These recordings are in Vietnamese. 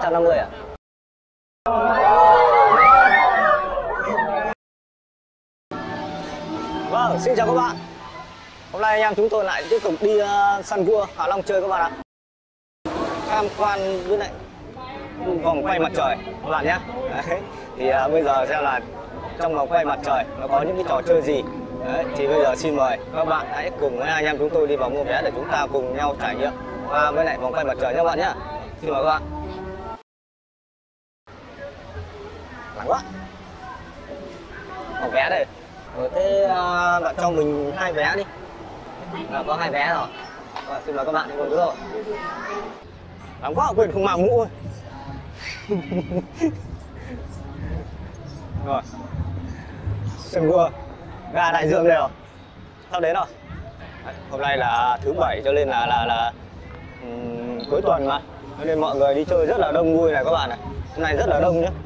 350 à? Vâng, xin chào các bạn. Hôm nay anh em chúng tôi lại tiếp tục đi săn cua Hạ Long chơi các bạn ạ. Tham quan với lại vòng quay mặt trời các bạn nhé. Đấy. Thì bây giờ xem là trong vòng quay mặt trời nó có những cái trò chơi gì. Đấy. Thì bây giờ xin mời các bạn hãy cùng với anh em chúng tôi đi vào mua vé để chúng ta cùng nhau trải nghiệm với lại vòng quay mặt trời nhé các bạn nhé. Xin mời các bạn. Nắng quá. Có vé đây. Thế bạn cho mình 2 vé đi. Có 2 vé rồi. Xin mời các bạn đi cùng rồi. Nóng quá quên không mang mũ. Rồi. Sân cua gà Đại Dương đều sắp đến rồi. Hôm nay là thứ Bảy cho nên là cuối tuần mà, cho nên mọi người đi chơi rất là đông vui này các bạn này. Hôm nay rất là đông nhé.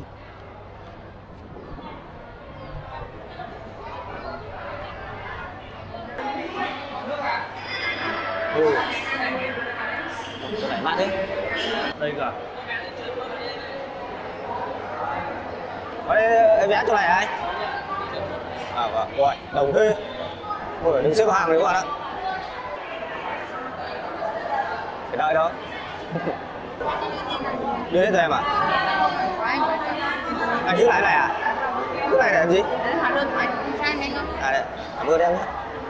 Phải mát thế. Đây cả. Ê, vé chỗ này ai? À vâng, rồi, đồng thế. Ôi, đừng xếp hàng đấy các bạn ạ. Phải đợi đó. Đưa hết rồi em à? Anh giữ lại này à? Giữ lại để làm gì? À đấy, cảm ơn em nhé.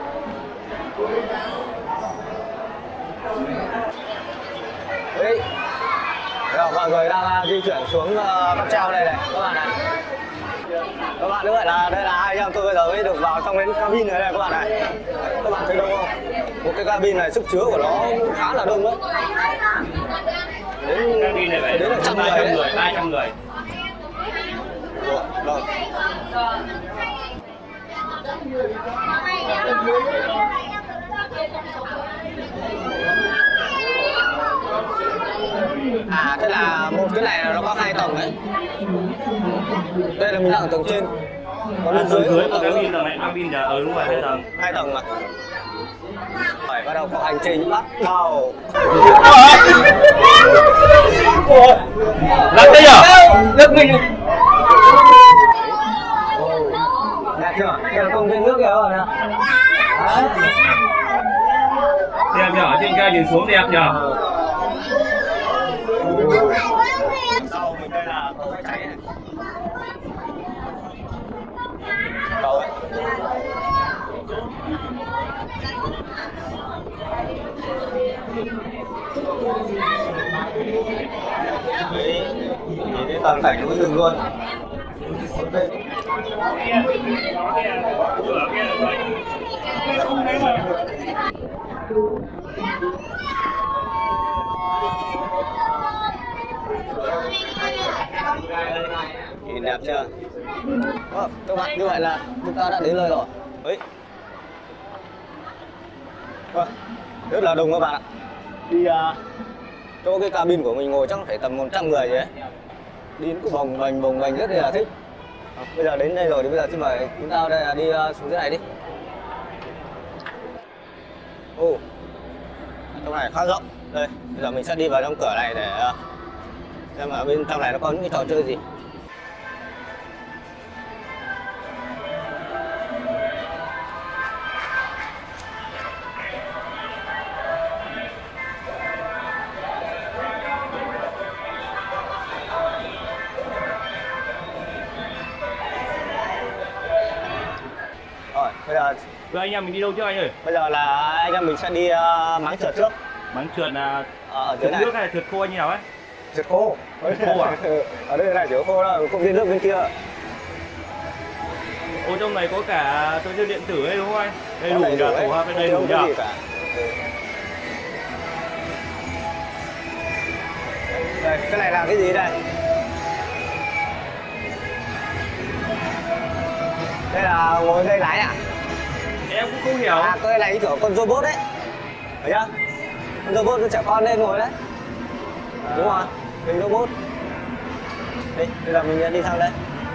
Đấy. Rồi, mọi người đang di chuyển xuống cáp treo đây này các bạn này. Các bạn nữa là đây là hai anh em tôi bây giờ mới được vào trong cái cabin này các bạn này. Các bạn thấy đông không? Một cái cabin này sức chứa của nó khá là đông đấy. Cabin này phải đến 300 người, 300 người. Rồi. À, thế là một cái này nó có 2 tầng đấy. Đây là mình đang ở tầng trên. Còn bên dưới có cái cabin này, cabin là đúng rồi, 2 tầng. 2 tầng mà. Phải bắt đầu có hành trình bắt đầu. Là cái gì? Nước mình. Đẹp chưa? Đây là công viên nước kìa các bạn ạ. Đẹp nhở, trên cây nhìn xuống đẹp nhở. Sau mình đây là cầu cái cháy này. Cầu ấy. Đấy, nhìn đến toàn cảnh núi rừng luôn. Nhìn đẹp chưa? Các bạn, như vậy là chúng ta đã đến nơi rồi. Đấy. Rất là đông các bạn ạ. Đi chỗ cái cabin của mình ngồi chắc phải tầm 100 người vậy đấy. Đi nó cứ bồng bềnh rất là thích. Bây giờ đến đây rồi thì bây giờ xin mời chúng ta đây là đi xuống dưới này đi. Trong này khá rộng. Đây, bây giờ mình sẽ đi vào trong cửa này để xem ở bên trong này nó có những cái trò chơi gì. Bây anh em mình đi đâu trước anh ơi? Bây giờ là anh em mình sẽ đi máng trượt trước. Máng trượt là ở dưới này. Nước hay là trượt khô anh nào ấy? Trượt khô. Khô à? Ở đây là trượt khô đó, công viên nước bên kia. Ô, trong này có cả trò chơi điện tử ấy đúng không anh? Đây đủ nhỉ? Tổ hợp bên đây đủ nhỉ? Đây, cái này là cái gì đây? Đây là ngồi đây lái à? Em cũng không hiểu. À, cái này kiểu con robot đấy. Thấy chưa? Con robot nó trẻ con lên ngồi đấy. Đúng rồi, hình robot. Đây, bây giờ mình đi sang đây.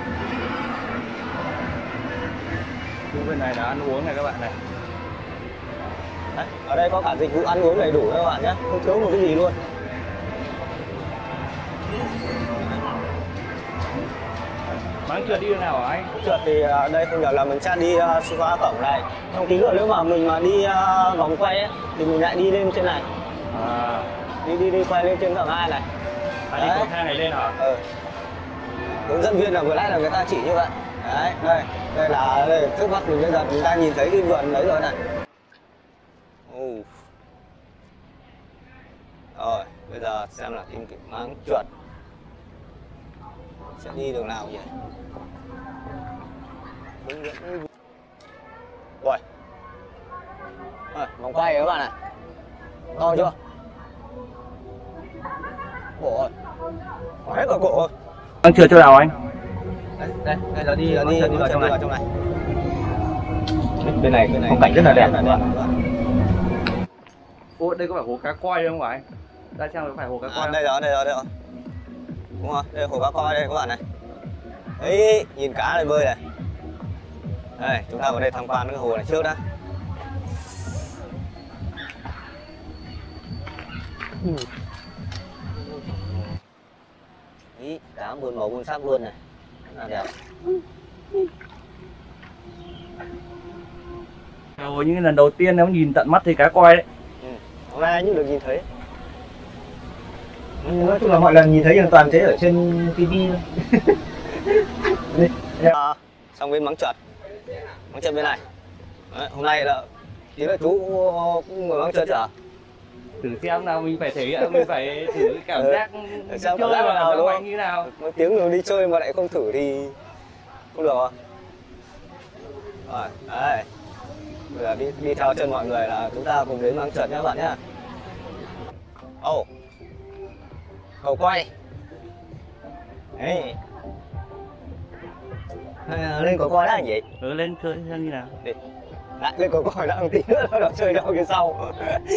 Bên này là ăn uống này các bạn này. Đấy, ở đây có cả dịch vụ ăn uống đầy đủ các bạn nhé, không thiếu một cái gì luôn. Máng trượt đi đường nào hả anh? Trượt thì đây không nhờ là mình sẽ đi qua cổng này. Trong tí nữa nếu mà mình mà đi vòng quay ấy, thì mình lại đi lên trên này. À. Đi quay lên trên tầng 2 này. Đi cầu thang này lên hả? Ừ. Hướng dẫn viên là vừa nãy là người ta chỉ như vậy. Đấy, đây là trước mắt mình bây giờ chúng ta nhìn thấy cái vườn đấy rồi này. Rồi, bây giờ xem là tìm cái máng trượt sẽ đi đường nào nhỉ? Ui, vòng quay các bạn này, to chưa? Cổ ơi, hết cả cổ rồi. Máng trượt chỗ nào anh? Đây là đi vào trong này. Bên này phong cảnh rất là đẹp này. Ô, đây có phải hồ cá coi không phải? Ra trang có phải hồ cá coi không? Đây rồi. Đúng rồi, đây là hồ cá coi đây các bạn này. Đấy, nhìn cá này bơi này. Đây, chúng ta vào đây tham quan cái hồ này trước đã. Ý, cá buồn màu buồn sắc luôn này. Rất là đẹp. Rồi những lần đầu tiên em nhìn tận mắt thấy cá coi đấy. Hôm nay anh cũng được nhìn thấy. Nói chung là mọi lần nhìn thấy hoàn toàn thế ở trên TV thôi. Xong bên máng trượt bên này. Đấy, hôm nay là tí nữa chú cũng ngồi máng trượt hả? Thử xem nào, mình phải thể hiện, mình phải thử cái cảm giác xem chơi cảm nào đúng không? như nào. Một tiếng rồi đi chơi mà lại không thử thì không được à? Rồi, đấy. Bây giờ đi theo chân mọi người là chúng ta cùng đến máng trượt nhé các bạn nhé. Cầu quay. Đấy. Lên cầu coi đã gì? Lên chơi xem như nào. Đi. Lại lên cầu coi đã, một tí nữa nó chơi đâu phía sau.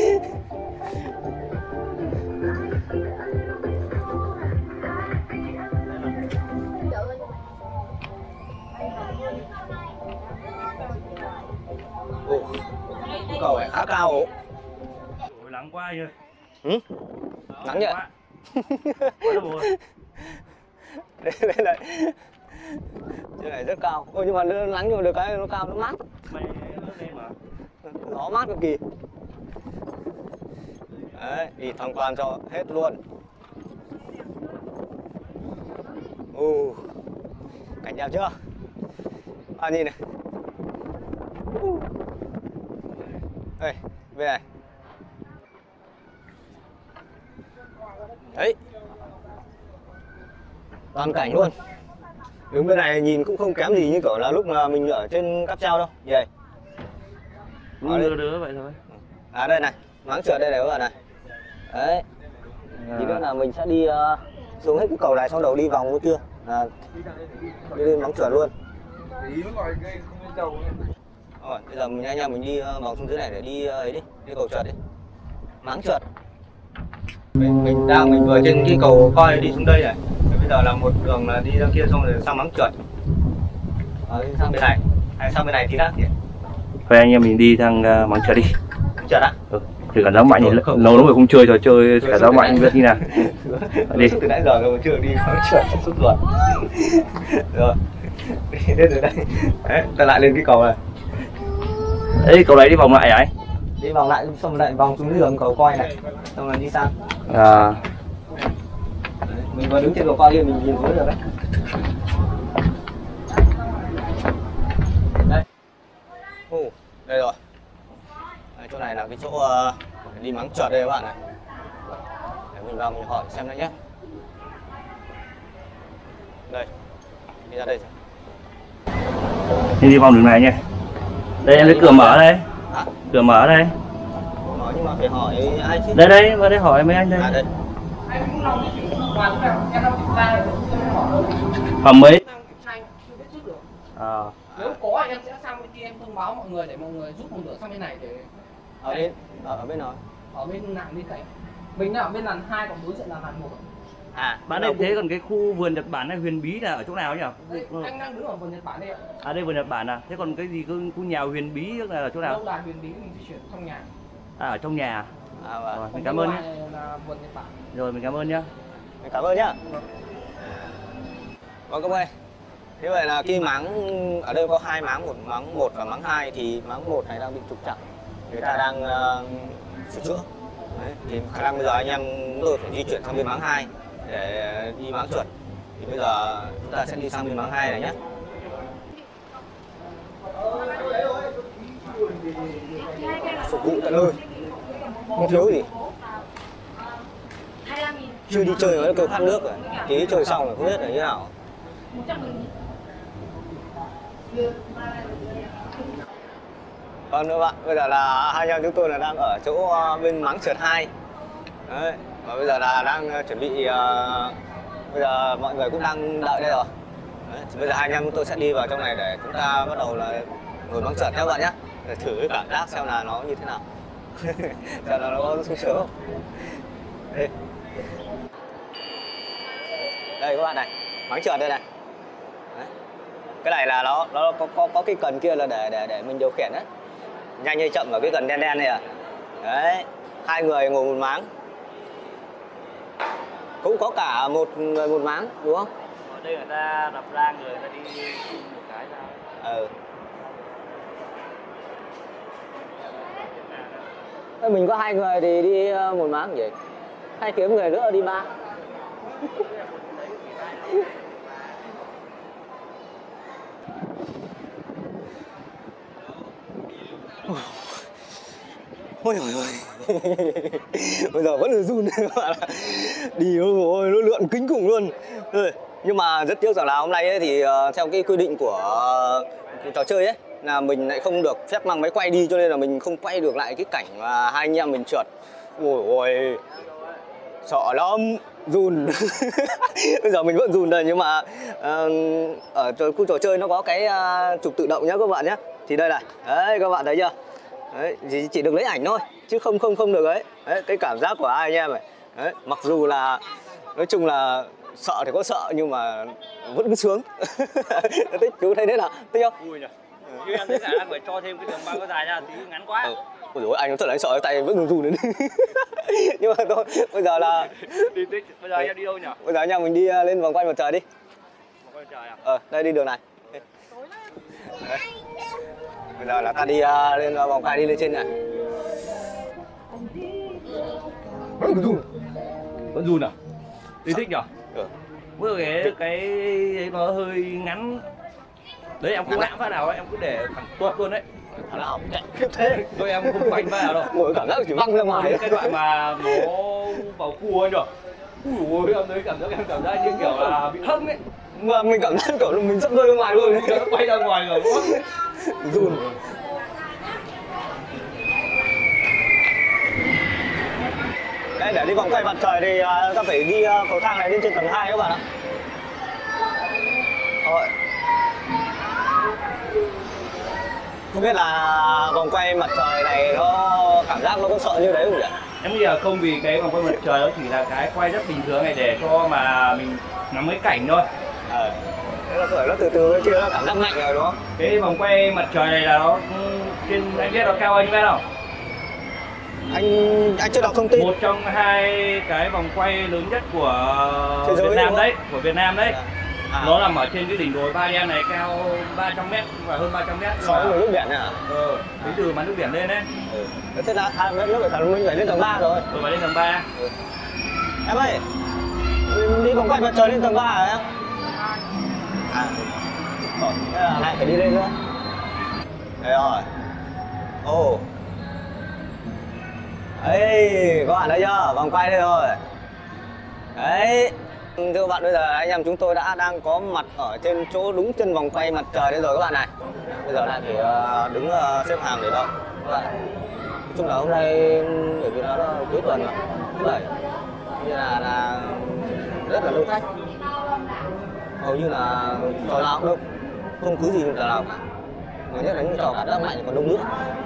Cầu này khá cao ổ. Ôi, nắng quá nhỉ. Nắng nhỉ? Đây này. Trên này rất cao. Ôi nhưng mà nó nắng nhưng mà được cái nó cao, nó mát. Gió mát cực kỳ. Đấy, đi tham quan cho hết luôn. Cảnh đẹp chưa? Nhìn này. Đây, bên này. Đấy. Toàn cảnh luôn. Đứng bên này nhìn cũng không kém gì như kiểu là lúc mà mình ở trên cáp treo đâu. Vậy. Đưa vậy thôi. Đây này, máng trượt đây này các bạn này. Đấy. Thì nữa là mình sẽ đi xuống hết cái cầu này xong đầu đi vòng bên kia. Đi lên máng trượt luôn. Rồi, bây giờ mình anh em mình đi vòng xuống dưới này để đi đi cầu trượt đi. Máng trượt. Mình vừa trên cái cầu coi đi xuống đây này. Bây giờ là một đường là đi ra kia xong rồi sang máng trượt. Đi sang bên này. Hay sang bên này tí đã. Thôi anh em mình đi sang máng trượt đi. Máng trượt á? Thử cảm giác mạnh thì lâu lắm rồi không chơi trò chơi cảm giác mạnh biết như nào. Đi. Từ nãy giờ rồi chưa đi máng trượt suốt ruột. Rồi. Đi đến rồi đây. Đấy, ta lại lên cái cầu này. Đấy, cầu đấy đi vòng lại hả anh? Đi vòng lại xong lại vòng xuống cái đường cầu coi này. Xong rồi đi sang. Đấy, mình vừa đứng trên cầu coi kia mình nhìn thấy được đấy. Đây. Đây rồi. Đây, chỗ này là cái chỗ đi máng trượt đây các bạn này. Để mình vào mình hỏi xem đây nhé. Đây. Đi ra đây. đi vòng đường này nha. Đây em thấy cửa mở đây. Hả? Cửa mở đây. Mở nhưng mà phải hỏi ai chứ? Đây, vào đây hỏi mấy anh đây. Đây. Phòng mấy? Nếu có em sẽ sang bên kia em thông báo mọi người để mọi người giúp một lửa sang bên này để ở bên nào? ở bên làn bên cạnh. Mình là ở bên làn 2 còn đối diện là làn 1. Bạn đây thế còn cái khu vườn Nhật Bản này Huyền Bí là ở chỗ nào nhỉ? Anh đang đứng ở vườn Nhật Bản đây ạ. Đây vườn Nhật Bản à? Thế còn cái gì khu nhà Huyền Bí là ở chỗ nào? Đâu là Huyền Bí mình di chuyển trong nhà. Ở trong nhà. Vâng. Rồi, mình cảm ơn nhé. Là vườn Nhật Bản. Rồi mình cảm ơn nhé. Mình cảm ơn nhá. Vâng các ơi. Như vậy là cái máng ở đây có 2 máng, một máng 1 và máng 2 thì máng 1 này đang bị trục trặc. Người ta đang sửa chữa. Đấy, thì khả năng bây giờ anh em tôi phải di chuyển sang bên máng 2 để đi máng trượt. Thì bây giờ chúng ta sẽ đi sang bên máng 2 này nhé. Phục vụ tận nơi, không thiếu gì. Chưa đi chơi mới kêu khát nước rồi, tí chơi xong rồi không biết là như nào. Vâng nữa bạn, bây giờ là hai anh em chúng tôi là đang ở chỗ bên máng trượt 2. Đấy, và bây giờ là đang chuẩn bị, bây giờ mọi người cũng đang đợi đây rồi. Đấy, bây giờ hai anh em chúng tôi sẽ đi vào trong này để chúng ta bắt đầu là ngồi máng trượt nhé bạn nhé. Để thử cái cảm giác xem là nó như thế nào. Xem là nó có sung sướng không. Đây các bạn này, máng trượt đây này. Đấy. Cái này là nó có cái cần kia là để mình điều khiển đấy. Nhanh hay chậm ở cái cần đen đen này à. Đấy, 2 người ngồi một máng. Cũng có cả một người một máng đúng không? Ở đây người ta đập ra người ta đi một cái ra. Mình có 2 người thì đi một máng vậy. Hay kiếm người nữa đi 3. Ôi trời ơi. Bây giờ vẫn là run các bạn ạ. Đi ôi nó lượn kinh khủng luôn. Nhưng mà rất tiếc rằng là hôm nay ấy, thì theo cái quy định của trò chơi ấy là mình lại không được phép mang máy quay đi, cho nên là mình không quay được lại cái cảnh mà hai anh em mình trượt. Ôi ôi, sợ lắm, run. Bây giờ mình vẫn run đây, nhưng mà ở khu trò chơi nó có cái trục tự động nhá các bạn nhé. Thì đây này, đấy các bạn thấy chưa? Đấy, chỉ được lấy ảnh thôi chứ không được ấy. Đấy, cái cảm giác của hai anh em này. Đấy, mặc dù là nói chung là sợ thì có sợ nhưng mà vẫn sướng. Thích, chú thấy thế nào? Thích không? Vui nhỉ. Chứ em thấy khả năng phải cho thêm cái đường bao có dài ra tí ngắn quá. Ôi dồi, anh thật là anh sợ tay vẫn run đến. Nhưng mà thôi, bây giờ là đi tích. Bây giờ em đi đâu nhỉ? Bây giờ anh em mình đi lên vòng quay mặt trời đi. Vòng quay mặt trời à? Đây đi đường này. Đấy. Bây giờ là ta đi lên vòng quay, đi lên trên này. Vẫn run à? Đi thích nhỉ? Bữa cái nó hơi ngắn. Đấy em không lãng phát nào ấy, em cứ để thẳng tuột luôn đấy. Thằng nào cũng chạy khiếp thế. Thôi em không phanh phát nào đâu. Ngồi cảm giác chỉ văng ra ngoài. Cái đoạn mà nó vào cua ấy nhỉ? Ui ôi, em thấy em cảm giác như kiểu là bị hâm ấy. Mà mình cảm giác kiểu là mình sắp rơi ra ngoài luôn. Nó quay ra ngoài rồi. Run. Đây, để đi vòng quay mặt trời thì ta phải đi cầu thang này lên trên tầng 2 các bạn ạ. Không biết là vòng quay mặt trời này nó cảm giác nó có sợ như đấy không nhỉ? Em nghĩ là không, vì cái vòng quay mặt trời nó chỉ là cái quay rất bình thường này để cho mà mình ngắm cái cảnh thôi. Nó từ từ chứ nó cảm giác mạnh rồi đúng không? Cái vòng quay mặt trời này là nó trên, anh biết nó cao bao nhiêu mét không? Anh chưa đọc thông tin. Một trong 2 cái vòng quay lớn nhất của Việt Nam đấy, của Việt Nam đấy. Nó nằm ở trên cái đỉnh đồi Ba Đen này, cao 300 m và hơn 300 m. So với nước biển à? Cái từ mà nước biển lên đấy. Thế là nước biển mình phải lên tầng 3 rồi. Phải lên tầng 3. Em ơi, đi vòng quay mặt trời lên tầng 3 hả em? Thế là lại phải đi lên nữa. Đây rồi. Ồ. Đấy, các bạn thấy chưa? Vòng quay đây rồi. Đấy. Thưa các bạn, bây giờ anh em chúng tôi đang có mặt ở trên chỗ đúng chân vòng quay mặt trời đây rồi các bạn này. Bây giờ lại phải đứng xếp hàng để đợi các bạn. Nói chung là hôm nay bởi vì nó là cuối tuần mà, thứ bảy, như là rất là đông khách. Hầu như là trò nào cũng đông, không cứ gì trò nào cả. Người nhất là những trò cảm giác mạnh còn đông nữa.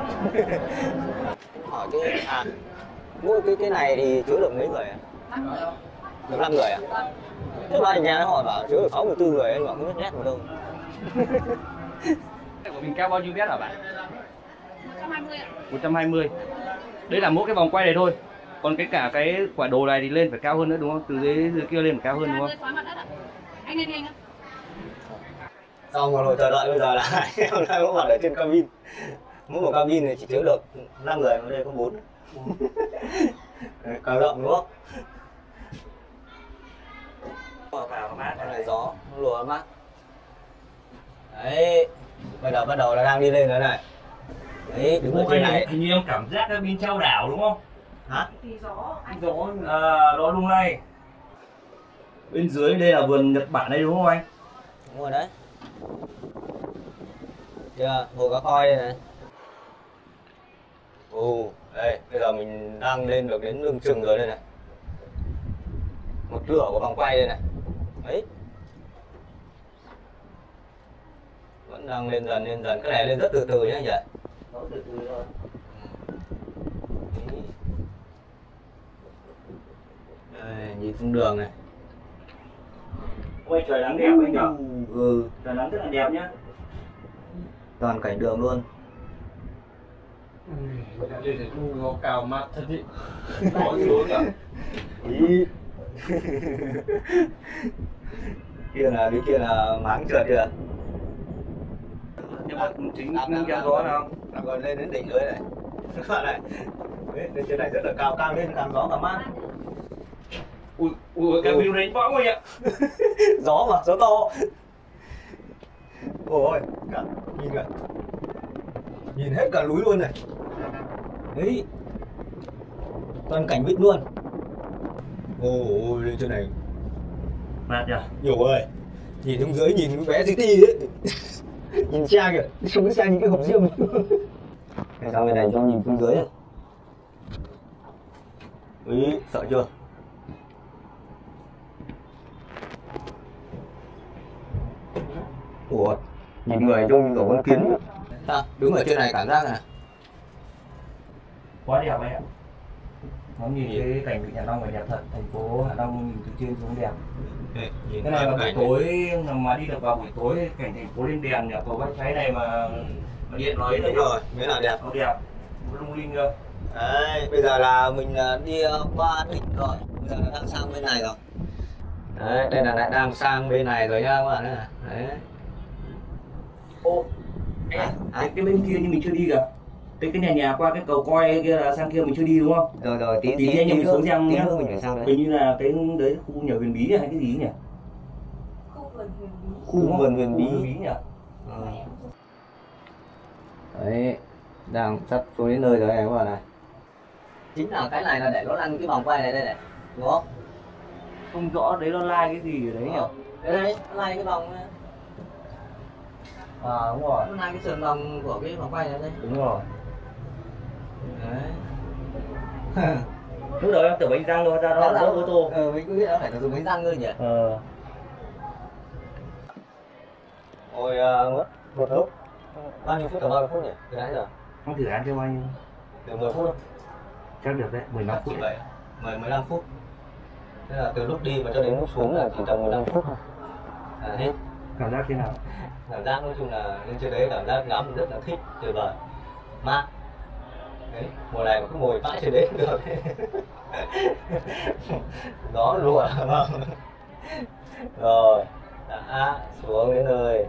Hỏi cái mỗi cái này thì chứa được mấy người ạ? Được 5 người à? Thế mà anh nhà hỏi bảo chứa được 64 người, anh bảo không biết nét vào đâu. Của mình cao bao nhiêu mét hả bạn? 120 ạ. 120. Đây là mỗi cái vòng quay này thôi. Còn cả cái quả đồ này thì lên phải cao hơn nữa đúng không? Từ dưới kia lên phải cao hơn đúng không? Anh lên anh ạ. Sau một hồi chờ đợi bây giờ là anh em đang có mặt ở trên cabin. Mỗi một cabin này chỉ chứa được 5 người, ở đây có 4. Càng rộng đúng không? Vào mát Con này gió, nó lùa mát. Đấy, bây giờ bắt đầu là đang đi lên rồi này. Đấy, đứng ở trên này. Hình như em cảm giác bên trao đảo đúng không? Hả? Thì gió Đó lung lay. Bên dưới đây là vườn Nhật Bản đây đúng không anh? Đúng rồi đấy. Chưa, hồ cá coi đây này. Ồ, đây, bây giờ mình đang lên được đến lưng chừng rồi đây này. Một nửa của vòng quay đây này. Đấy. Vẫn đang lên dần, cái này lên rất từ từ nhá anh nhỉ? Nó từ từ thôi. Đây, nhìn xuống đường này. Ôi trời nắng đẹp anh nhở? Ừ, Trời nắng rất là đẹp nhá. toàn cảnh đường luôn. lên để gió cào mặt thật ý. Có xuống nhở? Ý. Bên kia là máng trượt kìa. Nhưng mà chính gió nào? Đang còn lên đến đỉnh rồi này. Các bạn này. Đấy, lên trên này rất là cao, cao lên càng gió càng mát. Ui, cái view đánh bõng rồi ạ. Gió mà, gió to. Ôi, nhìn kìa. Nhìn hết cả núi luôn này. Đấy. Toàn cảnh vịnh luôn. Ôi, lên trên này. Mát nhở? Nhiều ơi. Nhìn xuống dưới nhìn cái bé tí đấy. Nhìn xe kìa, đi xuống cái xe những cái hộp riêng. Sao bên này cho nhìn xuống dưới này. Ý, sợ chưa? Ủa, nhìn người trông như con kiến. À, đứng ở trên này cảm giác này. Quá đẹp anh ạ. Nó nhìn cái cảnh Vịnh Hạ Long ở đẹp thật, thành phố Hạ Long nhìn từ trên xuống đẹp. Nhìn Cái này là buổi tối mà đi được vào buổi tối cảnh thành phố lên đèn nhỉ, cầu Bách Cháy này mà điện nói đúng rồi, mới là đẹp. nó đẹp, lung linh cơ. Đấy, bây giờ là mình đi qua đỉnh rồi, bây giờ đang sang bên này rồi. Đấy, đây là lại đang sang bên này rồi nhá các bạn ạ. Đấy. Ô, cái bên kia nhưng mình chưa đi kìa. Cái nhà qua cái cầu coi kia là sang kia mình chưa đi đúng không? Rồi, tí anh em mình xuống xem nhá. mình phải sang đấy. Hình như là cái đấy khu nhà huyền bí hay cái gì nhỉ? Khu vườn huyền bí nhỉ? Đấy, đang sắp xuống đến nơi rồi này các bạn này. Chính là cái này là để nó lăn cái vòng quay này đây này, đúng không? Không rõ đấy nó lai cái gì ở đấy nhỉ? Đây, nó lai cái vòng này. À đúng rồi. Nó lai cái sườn vòng của cái vòng quay này đây. Đúng rồi. Đấy. Lúc đầu em tưởng bánh răng thôi, ra đó là đốt ô tô. Mình cứ nghĩ là phải dùng bánh răng thôi nhỉ. Ôi, mất một lúc. Bao nhiêu phút, 30 phút nhỉ? Từ nãy giờ. Không thử ăn cho bao nhiêu? Được 10 phút không? Chắc được đấy, 15 phút. Vậy, 15 phút. Thế là từ lúc đi và cho đến lúc xuống là chỉ tầm 15 phút thôi. Hết. Cảm giác thế nào? Cảm giác nói chung là lên trên đấy cảm giác ngắm rất là thích, tuyệt vời, mát. Đấy, mùa này mà cứ ngồi mãi trên đấy cũng được. Gió lùa. Rồi, đã xuống đến nơi.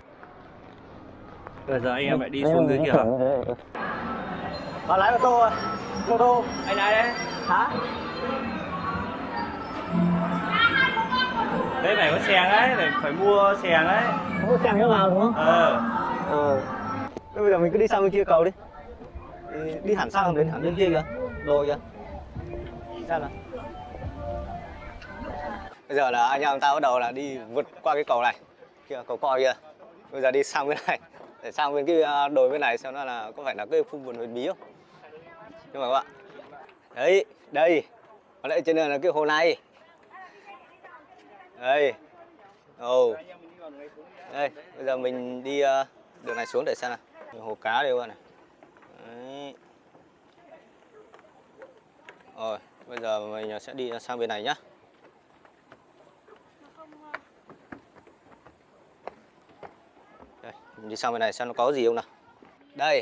Bây giờ anh em lại đi xuống dưới kia hả? Bạn lái ô tô à? Ô tô. Anh lái đấy. Hả? Đấy phải có xèng đấy, phải mua xèng đấy. Không có xèng cho vào đúng không? Bây giờ mình cứ đi sang bên kia cầu đi. Đi hẳn sang đến hẳn bên kia kìa. Rồi kìa. Sao nào? Bây giờ là anh em ta bắt đầu là đi vượt qua cái cầu này. Kìa, cầu coi kìa. Bây giờ đi sang bên này. Để sang bên cái đồi bên này xem nó là có phải là cái khu vườn huyền bí không. Nhưng mà các bạn. Đấy, đây. Ở đây trên này là cái hồ này. Đây. Ồ. Đây, bây giờ mình đi đường này xuống để xem nào. Hồ cá đây các bạn này. Đấy. Rồi, bây giờ mình sẽ đi sang bên này nhá. Đây, mình đi sang bên này xem nó có gì không nào. Đây.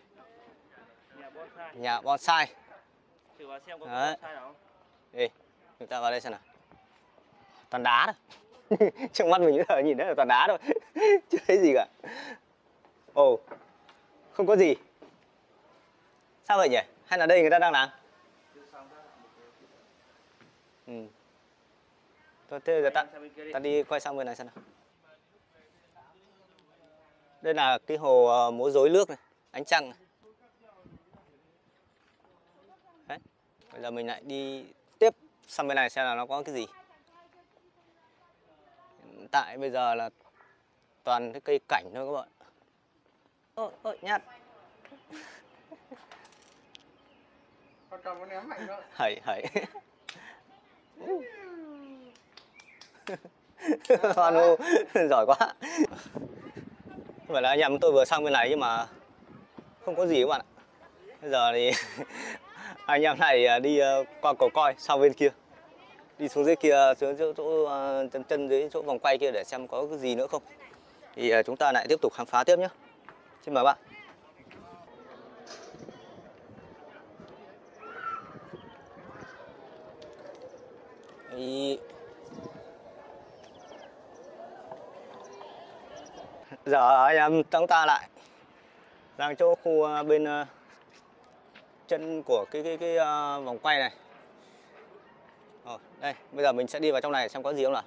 Nhà bonsai. Thử vào xem có đấy. bonsai nào không? Đi, chúng ta vào đây xem nào. Toàn đá thôi. Trong mắt mình bây giờ nhìn thấy là toàn đá thôi. Chưa thấy gì cả. Ồ, không có gì. Sao vậy nhỉ? Hay là đây người ta đang làm? Ừ. Thôi thế giờ ta đi quay sang bên này xem nào. Đây là cái hồ múa rối nước này, ánh trăng này. Đấy. Bây giờ mình lại đi tiếp sang bên này xem là nó có cái gì. Hiện tại bây giờ là toàn cái cây cảnh thôi các bạn. Ôi nhát. Con cầm con ném mạnh nữa. Hẩy. Hoan hô, giỏi quá. Không phải là anh em tôi vừa sang bên này nhưng mà không có gì các bạn ạ. Bây giờ thì anh em này đi qua cầu coi sang bên kia. Đi xuống dưới kia, xuống chỗ chân dưới chỗ vòng quay kia để xem có cái gì nữa không. Thì chúng ta lại tiếp tục khám phá tiếp nhé. Xin mời bạn. Giờ anh em chúng ta lại sang chỗ khu bên chân của cái vòng quay này. Đây, bây giờ mình sẽ đi vào trong này xem có gì không nào.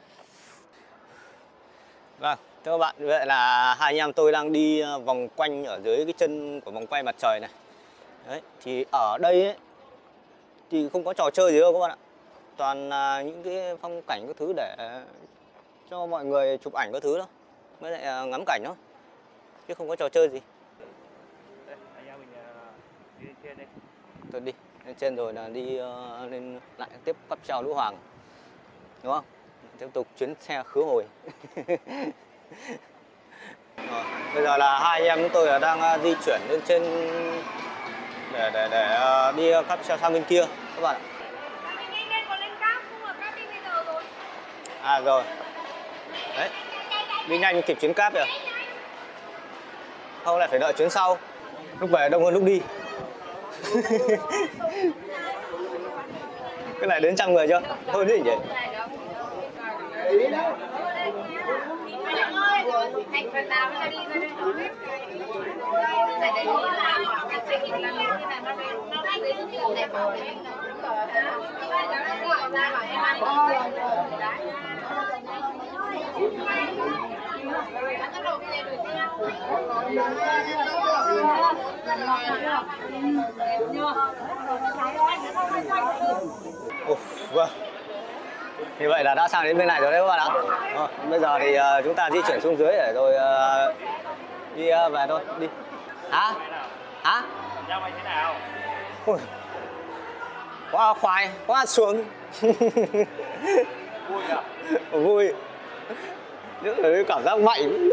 Vâng, thưa các bạn, vậy là hai anh em tôi đang đi vòng quanh ở dưới cái chân của vòng quay mặt trời này. Đấy, thì ở đây ấy, thì không có trò chơi gì đâu các bạn ạ. Toàn là những cái phong cảnh các thứ để cho mọi người chụp ảnh các thứ đó. Mới lại ngắm cảnh thôi. Chứ không có trò chơi gì. Đây, anh em mình đi lên trên đây. Tôi đi lên trên rồi là đi lên lại tiếp cáp treo Lũ Hoàng. Đúng không? Tiếp tục chuyến xe khứ hồi. Rồi, bây giờ là hai anh em chúng tôi đang di chuyển lên trên để đi cáp treo sang bên kia các bạn ạ. À rồi. Đấy. Đi nhanh kịp chuyến cáp rồi. Không lại phải đợi chuyến sau. Lúc về đông hơn lúc đi. Cái này đến 100 người chưa? Hơn gì nhỉ? Thành phần nào nó đi ra đây nó hết tại đấy là cái trải nghiệm là nó đấy nó đẹp bảo đấy Vâng. Như vậy là đã sang đến bên này rồi đấy các bạn ạ. Rồi, bây giờ thì chúng ta di chuyển xuống dưới để rồi đi về thôi. Đi. Hả? Hả? Nhau anh thế nào? Ui. Quá khoái, quá xuống. Vui à? Vui. Những cái cảm giác mạnh.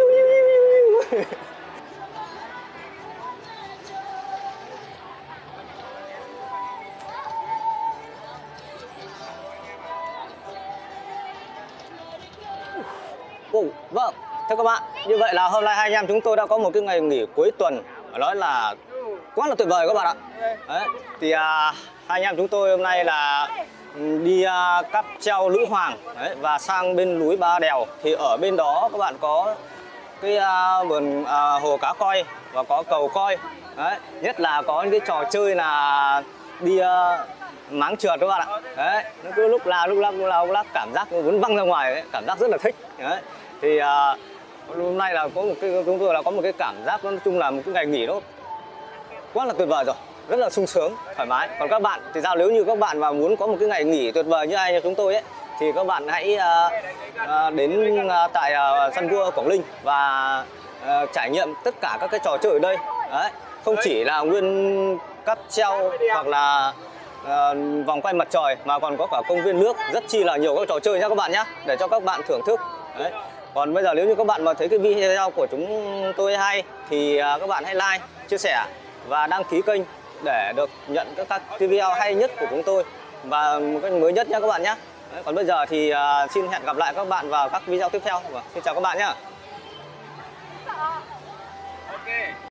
Vâng, thưa các bạn, như vậy là hôm nay hai anh em chúng tôi đã có một cái ngày nghỉ cuối tuần, nói là quá là tuyệt vời các bạn ạ. Đấy, thì hai anh em chúng tôi hôm nay là đi cáp treo Lũ Hoàng đấy, và sang bên núi Ba Đèo. Thì ở bên đó các bạn có cái vườn hồ cá coi và có cầu coi. Đấy, nhất là có những cái trò chơi là đi máng trượt các bạn ạ. Đấy, nó cứ lúc lắc cảm giác muốn văng ra ngoài ấy, cảm giác rất là thích. Đấy. Thì hôm nay là có một cái chúng tôi là có một cái cảm giác nói chung là một cái ngày nghỉ nó quá là tuyệt vời rồi, rất là sung sướng, thoải mái. Còn các bạn thì sao, nếu như các bạn mà muốn có một cái ngày nghỉ tuyệt vời như anh chúng tôi ấy thì các bạn hãy đến tại sân vua Quảng Linh và trải nghiệm tất cả các cái trò chơi ở đây. Đấy, không chỉ là nguyên cáp treo hoặc là vòng quay mặt trời mà còn có cả công viên nước, rất chi là nhiều các trò chơi nhá các bạn nhé, để cho các bạn thưởng thức. Đấy. Còn bây giờ nếu như các bạn mà thấy cái video của chúng tôi hay thì các bạn hãy like, chia sẻ và đăng ký kênh để được nhận các video hay nhất của chúng tôi và một cách mới nhất nhé các bạn nhé. Đấy. Còn bây giờ thì xin hẹn gặp lại các bạn vào các video tiếp theo. Xin chào các bạn nhé.